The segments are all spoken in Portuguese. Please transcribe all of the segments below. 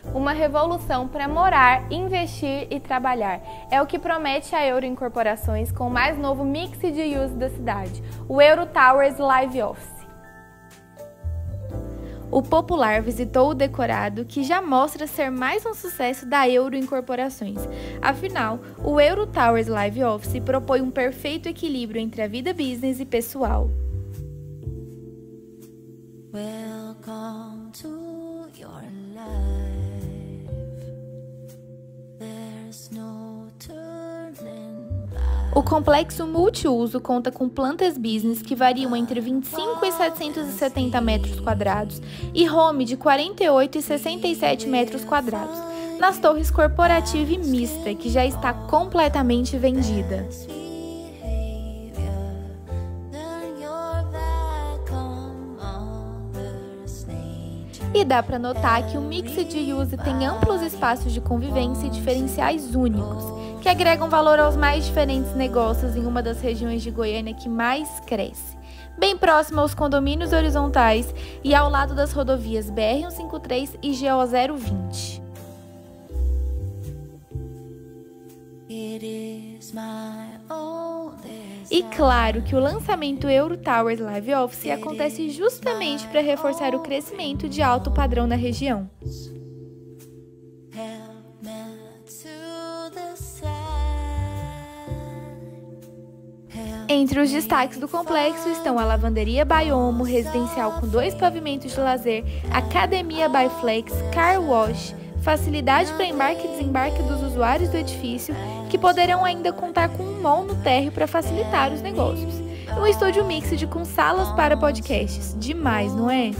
Uma revolução para morar, investir e trabalhar. É o que promete a Euro Incorporações com o mais novo mix de use da cidade, o Euro Towers Live Office. O Popular visitou o decorado, que já mostra ser mais um sucesso da Euro Incorporações. Afinal, o Euro Towers Live Office propõe um perfeito equilíbrio entre a vida business e pessoal. Welcome to your life. There's no turning back. O complexo multiuso conta com plantas business que variam entre 25 e 770 metros quadrados e home de 48 e 67 metros quadrados, nas torres corporativa e mista, que já está completamente vendida. E dá para notar que o mix de use tem amplos espaços de convivência e diferenciais únicos, que agregam valor aos mais diferentes negócios em uma das regiões de Goiânia que mais cresce, bem próximo aos condomínios horizontais e ao lado das rodovias BR-153 e GO 020. E claro que o lançamento Euro Towers Live Office acontece justamente para reforçar o crescimento de alto padrão na região. Entre os destaques do complexo estão a lavanderia Biomo, residencial com 2 pavimentos de lazer, academia Biflex, car wash, facilidade para embarque e desembarque dos usuários do edifício, que poderão ainda contar com um mall no térreo para facilitar os negócios. E um estúdio mixed com salas para podcasts. Demais, não é?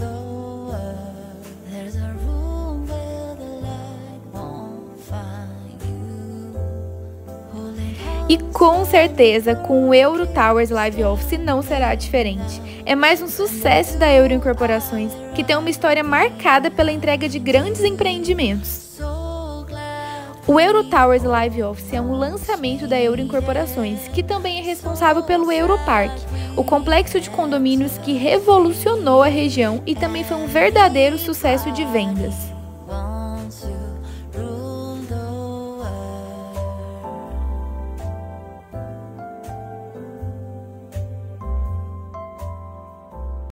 E com certeza, com o Euro Towers Live Office não será diferente. É mais um sucesso da Euro Incorporações, que tem uma história marcada pela entrega de grandes empreendimentos. O Euro Towers Live Office é um lançamento da Euro Incorporações, que também é responsável pelo Europark, o complexo de condomínios que revolucionou a região e também foi um verdadeiro sucesso de vendas.